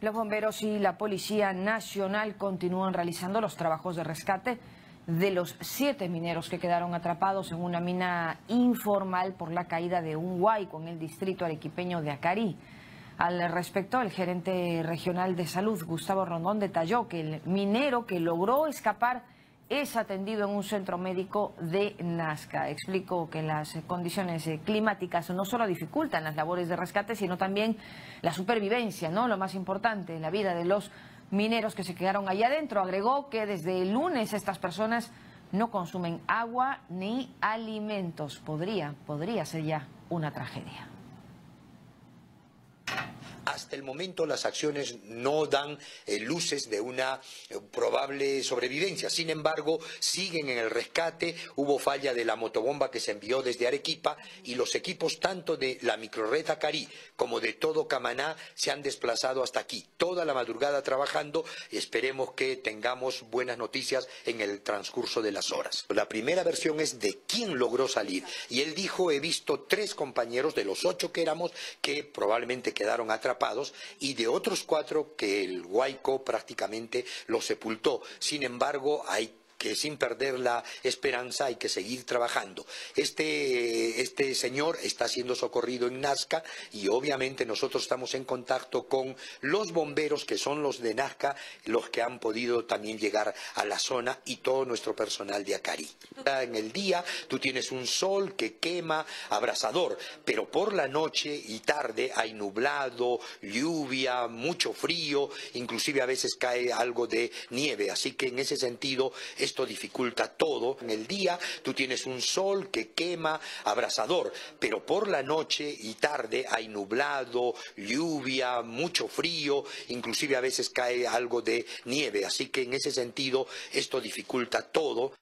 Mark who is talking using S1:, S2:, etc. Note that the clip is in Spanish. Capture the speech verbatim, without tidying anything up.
S1: Los bomberos y la Policía Nacional continúan realizando los trabajos de rescate de los siete mineros que quedaron atrapados en una mina informal por la caída de un huaico en el distrito arequipeño de Acarí. Al respecto, el gerente regional de salud, Gustavo Rondón, detalló que el minero que logró escapar es atendido en un centro médico de Nazca. Explicó que las condiciones climáticas no solo dificultan las labores de rescate, sino también la supervivencia, ¿no? Lo más importante, la vida de los mineros que se quedaron allá adentro. Agregó que desde el lunes estas personas no consumen agua ni alimentos. Podría, podría ser ya una tragedia.
S2: Hasta el momento las acciones no dan eh, luces de una eh, probable sobrevivencia. Sin embargo, siguen en el rescate. Hubo falla de la motobomba que se envió desde Arequipa y los equipos tanto de la microrred Acarí como de todo Camaná se han desplazado hasta aquí. Toda la madrugada trabajando y esperemos que tengamos buenas noticias en el transcurso de las horas. La primera versión es de quién logró salir y él dijo: he visto tres compañeros de los ocho que éramos que probablemente quedaron atrapados y de otros cuatro que el huaico prácticamente los sepultó. Sin embargo, hay que sin perder la esperanza hay que seguir trabajando. Este, este señor está siendo socorrido en Nazca y obviamente nosotros estamos en contacto con los bomberos que son los de Nazca, los que han podido también llegar a la zona y todo nuestro personal de Acarí. En el día tú tienes un sol que quema, abrasador, pero por la noche y tarde hay nublado, lluvia, mucho frío, inclusive a veces cae algo de nieve, así que en ese sentido esto dificulta todo. En el día tú tienes un sol que quema, abrasador, pero por la noche y tarde hay nublado, lluvia, mucho frío, inclusive a veces cae algo de nieve, así que en ese sentido esto dificulta todo.